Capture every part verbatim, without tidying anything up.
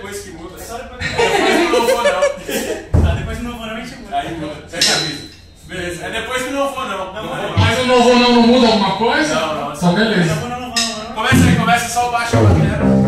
depois que muda. É só depois que não for, não. Ah, depois que não for, não, a gente muda. Aí muda. Você me avisa. Beleza. É depois que não for, não. Não, não. Mas o novo não, não muda alguma coisa? Não, não. Então beleza. Não, não, não, não, não. Começa aí, começa só o baixo e a batera.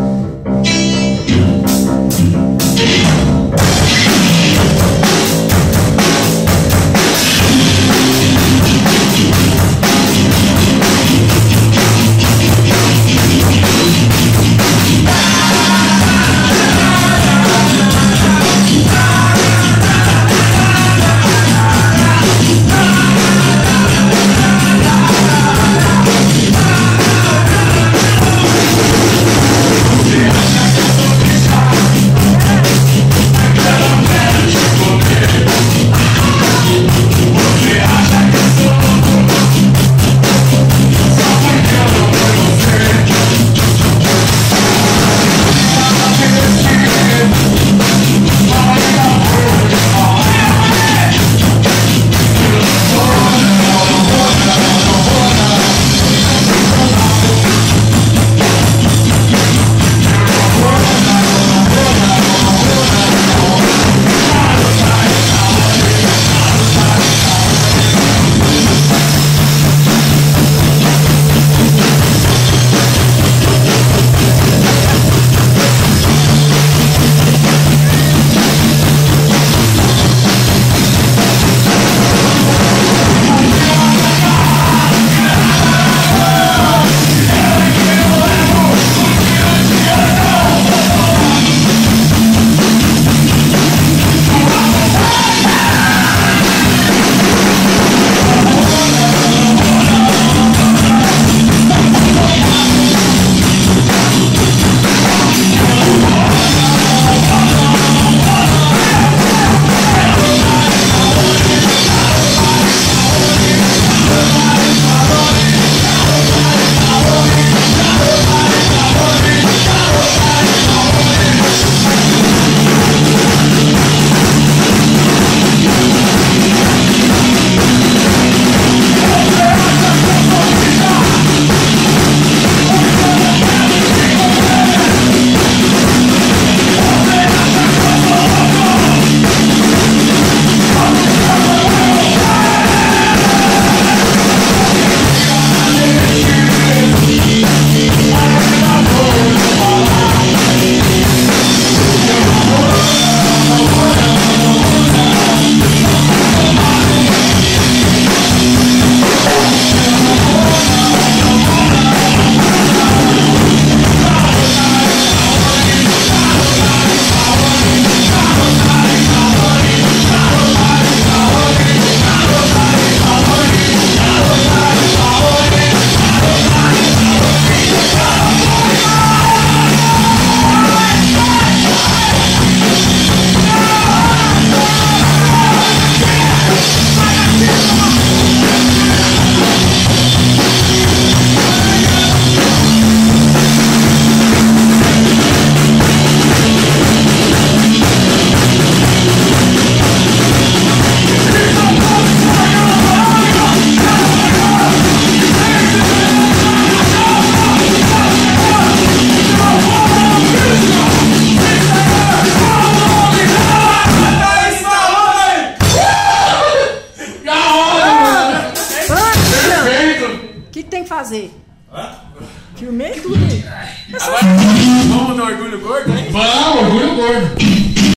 Fazer. Hã? Filmei tudo aí. Agora, vamos no orgulho gordo, hein? Vamos, orgulho gordo.